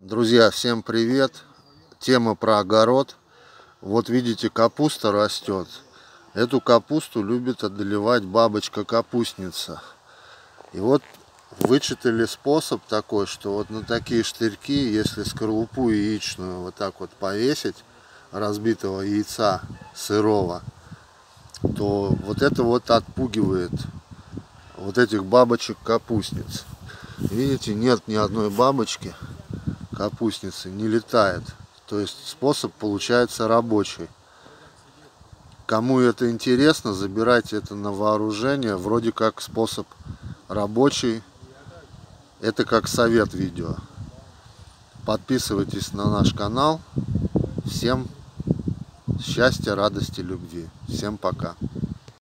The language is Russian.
Друзья, всем привет! Тема про огород. Вот видите, капуста растет. Эту капусту любит одолевать бабочка-капустница. И вот вычитали способ такой, что вот на такие штырьки, если скорлупу яичную вот так вот повесить, разбитого яйца сырого, то вот это вот отпугивает вот этих бабочек-капустниц. Видите, нет ни одной бабочки капустницы, не летает. То есть способ получается рабочий. Кому это интересно, забирайте это на вооружение. Вроде как способ рабочий. Это как совет видео. Подписывайтесь на наш канал. Всем счастья, радости, любви. Всем пока.